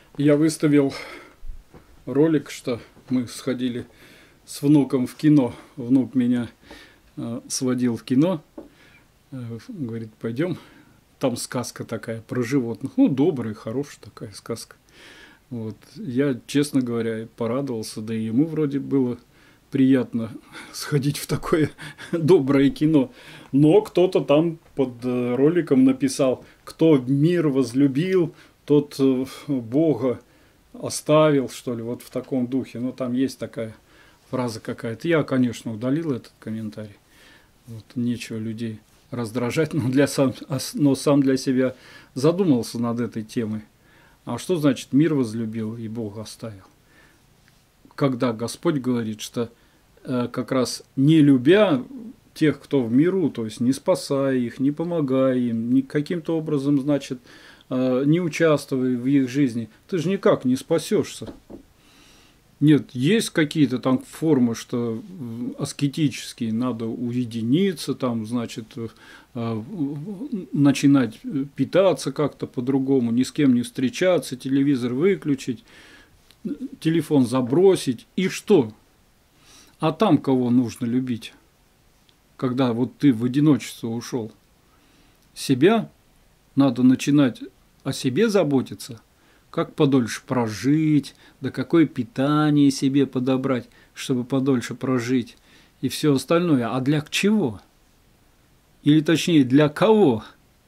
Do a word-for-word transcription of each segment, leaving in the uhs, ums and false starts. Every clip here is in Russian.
Я выставил ролик, что мы сходили с внуком в кино. Внук меня э, сводил в кино. Э, говорит, пойдем. Там сказка такая про животных. Ну, добрая, хорошая такая сказка. Вот. Я, честно говоря, порадовался. Да и ему вроде было приятно сходить в такое доброе кино. Но кто-то там под роликом написал, кто мир возлюбил, тот Бога оставил, что ли, вот в таком духе. Ну, там есть такая фраза какая-то. Я, конечно, удалил этот комментарий. Вот, нечего людей раздражать, но, для сам, но сам для себя задумался над этой темой. А что значит мир возлюбил и Бога оставил? Когда Господь говорит, что э, как раз не любя тех, кто в миру, то есть не спасая их, не помогая им, ни каким-то образом, значит, э, не участвуя в их жизни, ты же никак не спасешься. Нет, есть какие-то там формы, что аскетические, надо уединиться, там, значит, э, начинать питаться как-то по-другому, ни с кем не встречаться, телевизор выключить, телефон забросить, и что? А там кого нужно любить, когда вот ты в одиночество ушел? Себя надо начинать о себе заботиться, как подольше прожить, да какое питание себе подобрать, чтобы подольше прожить, и все остальное. А для чего? Или точнее, для кого?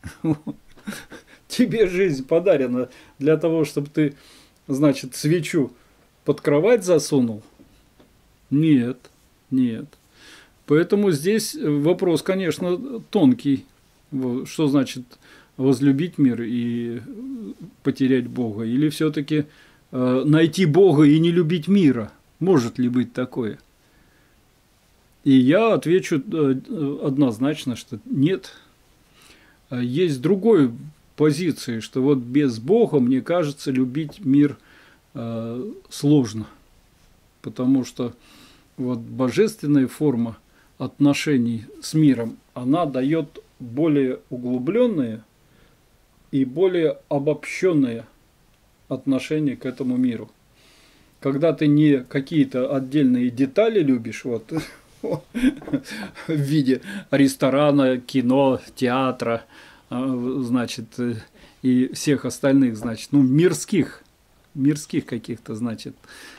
Тебе жизнь подарена для того, чтобы ты, значит, свечу под кровать засунул? Нет, нет. Поэтому здесь вопрос, конечно, тонкий. Что значит возлюбить мир и потерять Бога? Или все-таки э, найти Бога и не любить мира? Может ли быть такое? И я отвечу э, однозначно, что нет. Есть другой позиции, что вот без Бога, мне кажется, любить мир э, сложно. Потому что вот божественная форма отношений с миром, она дает более углубленные и более обобщенные отношения к этому миру. Когда ты не какие-то отдельные детали любишь, вот, в виде ресторана, кино, театра, значит, и всех остальных, значит, ну, мирских, мирских каких-то, значит,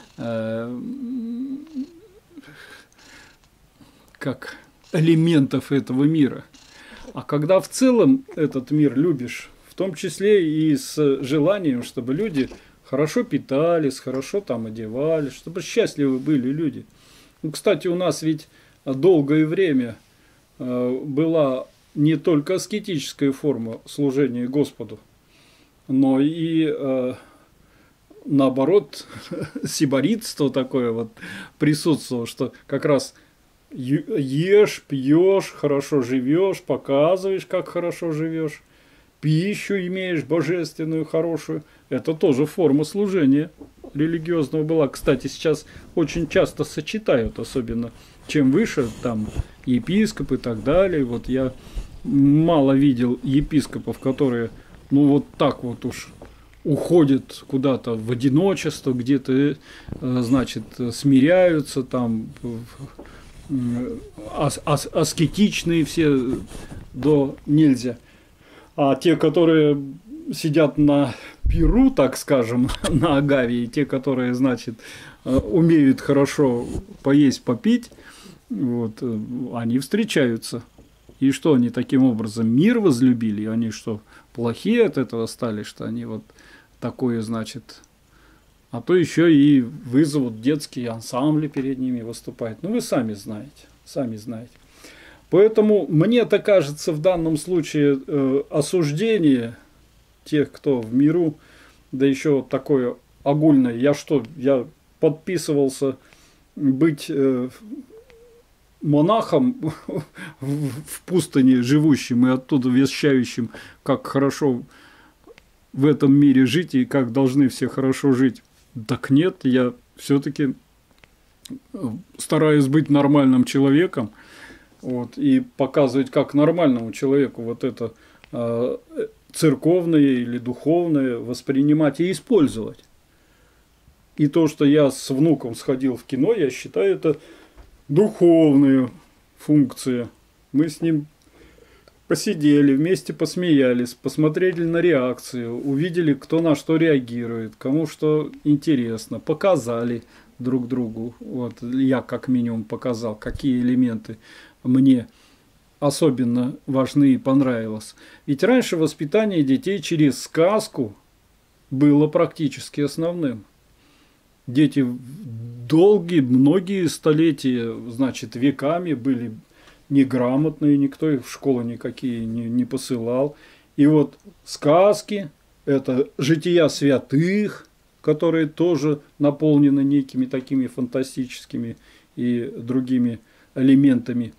как элементов этого мира. А когда в целом этот мир любишь, в том числе и с желанием, чтобы люди хорошо питались, хорошо там одевались, чтобы счастливы были люди. Ну, кстати, у нас ведь долгое время была не только аскетическая форма служения Господу, но и наоборот сиборитство такое вот присутствовало, что как раз ешь, пьешь, хорошо живешь, показываешь, как хорошо живешь, пищу имеешь божественную, хорошую. Это тоже форма служения религиозного была. Кстати, сейчас очень часто сочетают, особенно чем выше, там, епископ и так далее. Вот я мало видел епископов, которые, ну, вот так вот уж уходят куда-то в одиночество, где-то, значит, смиряются, там, ас ас аскетичные все до нельзя. А те, которые сидят на пиру, так скажем, на агаве, и те, которые, значит, умеют хорошо поесть, попить, вот, они встречаются. И что, они таким образом мир возлюбили? Они что, плохие от этого стали, что они вот такое, значит... А то еще и вызовут детские ансамбли перед ними выступать. Ну, вы сами знаете, сами знаете. Поэтому мне-то кажется в данном случае э, осуждение тех, кто в миру, да еще вот такое огульное. Я что, я подписывался быть э, монахом в пустыне живущим и оттуда вещающим, как хорошо в этом мире жить и как должны все хорошо жить. Так нет, я все-таки стараюсь быть нормальным человеком, вот, и показывать как нормальному человеку вот это э, церковное или духовное воспринимать и использовать. И то, что я с внуком сходил в кино, я считаю, это духовная функция. Мы с ним посидели, вместе посмеялись, посмотрели на реакцию, увидели, кто на что реагирует, кому что интересно, показали друг другу. Вот я как минимум показал, какие элементы мне особенно важны и понравилось. Ведь раньше воспитание детей через сказку было практически основным. Дети долгие, многие столетия, значит, веками были неграмотные, никто их в школы никакие не, не посылал. И вот сказки, это жития святых, которые тоже наполнены некими такими фантастическими и другими элементами,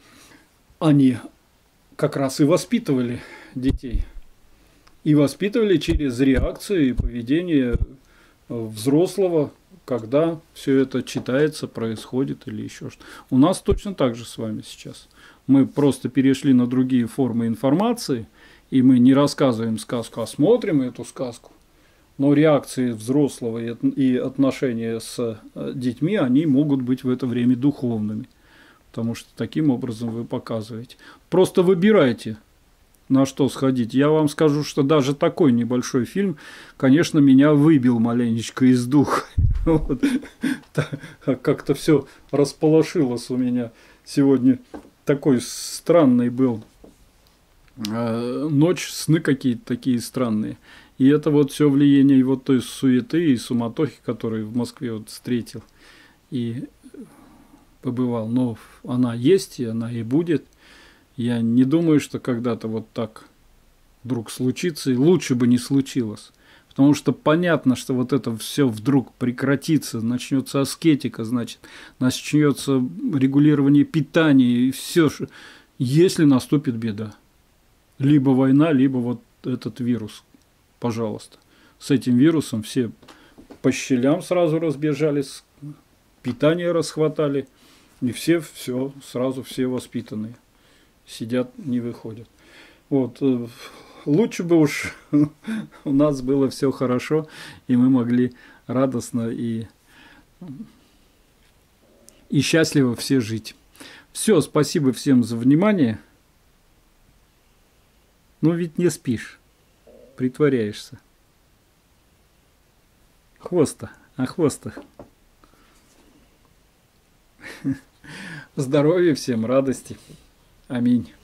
они как раз и воспитывали детей. И воспитывали через реакцию и поведение взрослого, когда все это читается, происходит или еще что-то. У нас точно так же с вами сейчас. Мы просто перешли на другие формы информации, и мы не рассказываем сказку, а смотрим эту сказку. Но реакции взрослого и отношения с детьми, они могут быть в это время духовными. Потому что таким образом вы показываете. Просто выбирайте, на что сходить. Я вам скажу, что даже такой небольшой фильм, конечно, меня выбил маленечко из духа. Вот. Как-то все располошилось у меня сегодня. Такой странный был. Ночь, сны какие-то такие странные. И это вот все влияние вот той суеты и суматохи, которую в Москве вот встретил и побывал. Но она есть, и она и будет. Я не думаю, что когда-то вот так вдруг случится, и лучше бы не случилось. Потому что понятно, что вот это все вдруг прекратится, начнется аскетика, значит, начнется регулирование питания и все, если наступит беда. Либо война, либо вот этот вирус. Пожалуйста. С этим вирусом все по щелям сразу разбежались, питание расхватали, и все, все, сразу все воспитанные. Сидят, не выходят. Вот. Лучше бы уж у нас было все хорошо, и мы могли радостно и, и счастливо все жить. Все, спасибо всем за внимание. Ну ведь не спишь, притворяешься. Хвоста, а хвоста. Здоровья всем, радости. Аминь.